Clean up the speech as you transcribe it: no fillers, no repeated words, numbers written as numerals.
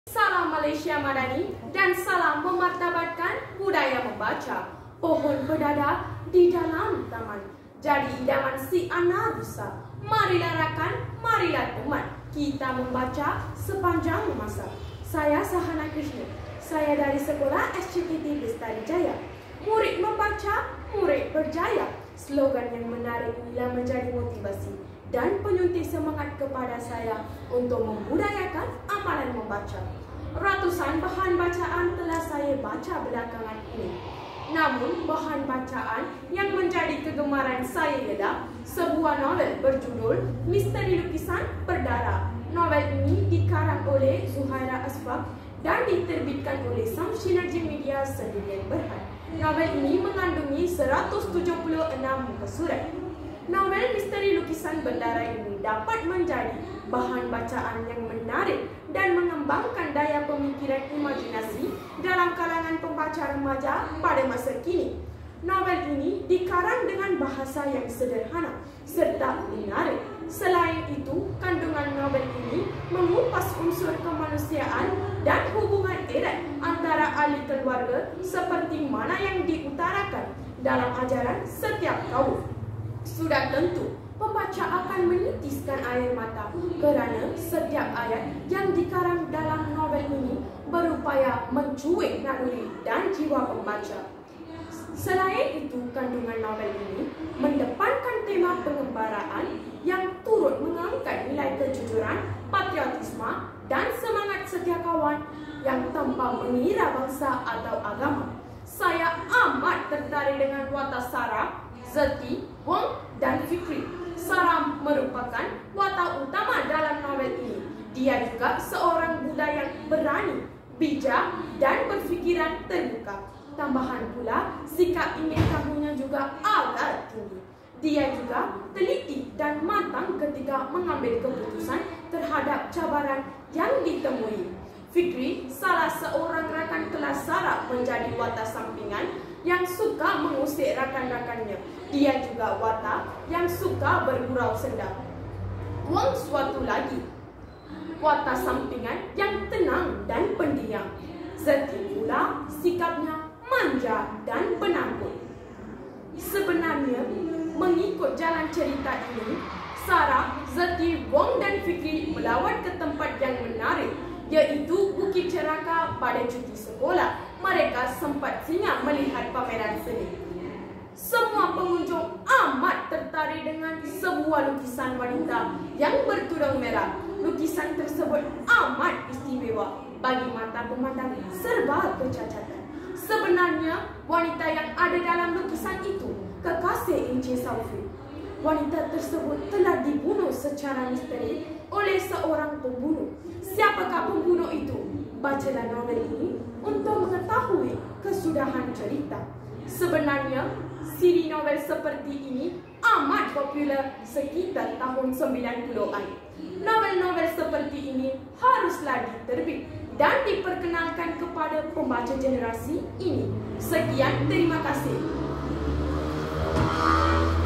Salam Malaysia Madani dan salam memartabatkan budaya membaca. Pohon berdada di dalam taman, jadi idaman si anak rusa. Marilah rakan, marilah teman, kita membaca sepanjang masa. Saya Sahana Krishna, saya dari Sekolah SCTT Bestari Jaya. Murid membaca, murid berjaya. Slogan yang menarik inilah menjadi motivasi dan penyuntik semangat kepada saya untuk membudayakan amalan membaca. Ratusan bahan bacaan telah saya baca belakangan ini. Namun, bahan bacaan yang menjadi kegemaran saya ialah sebuah novel berjudul Misteri Lukisan Berdarah. Novel ini dikarang oleh Zuhaira Asfaq dan diterbitkan oleh Samsinergy Media Sendirian Berhad. Novel ini mengandungi 176 muka surat. Novel Misteri Lukisan Berdarah ini dapat menjadi bahan bacaan yang menarik dan mengembangkan daya pemikiran imajinasi dalam kalangan pembaca remaja pada masa kini. Novel ini dikarang dengan bahasa yang sederhana serta menarik. Selain itu, kandungan novel ini mengupas unsur kemanusiaan dan hubungan erat antara ahli keluarga seperti mana yang diutarakan dalam ajaran setiap kaum. Sudah tentu, pembaca akan menitiskan air mata kerana setiap ayat yang dikarang dalam novel ini berupaya mencuit naluri dan jiwa pembaca. Selain itu, kandungan novel ini mendepankan tema pengembaraan yang turut mengangkat nilai kejujuran, patriotisme dan semangat setia kawan yang tanpa mengira bangsa atau agama. Saya amat tertarik dengan watak Sarah, Zeti, Wong dan Fikri. Sarah merupakan watak utama dalam novel ini. Dia juga seorang budak yang berani, bijak dan berfikiran terbuka. Tambahan pula, sikap ingin tahunya juga agak tinggi. Dia juga teliti dan matang ketika mengambil keputusan terhadap cabaran yang ditemui. Fikri, salah seorang rakan kelas Sarah, menjadi watak sampingan yang suka mengusik rakan-rakannya. Dia juga watak yang suka bergurau senda. Wang suatu lagi, watak sampingan yang tenang dan pendiam. Zeti pula sikapnya manja dan penakut. Sebenarnya, mengikut jalan cerita ini, Sarah, Zeti, Wong dan Fikri melawat ke tempat yang menarik, iaitu Bukit Ceraka pada cuti sekolah. Mereka sempat singgah melihat pameran seni. Semua pengunjung amat tertarik dengan sebuah lukisan wanita yang bertudung merah. Lukisan tersebut amat istimewa bagi mata pemandang serba kecacatan. Sebenarnya, wanita yang ada dalam lukisan itu kekasih Encik Saufi. Wanita tersebut telah dibunuh secara misteri oleh seorang pembunuh. Siapakah pembunuh itu? Bacalah novel ini untuk mengetahui kesudahan cerita. Sebenarnya, siri novel seperti ini amat popular sekitar tahun 90-an. Novel-novel seperti ini haruslah diterbit dan diperkenalkan kepada pembaca generasi ini. Sekian, terima kasih.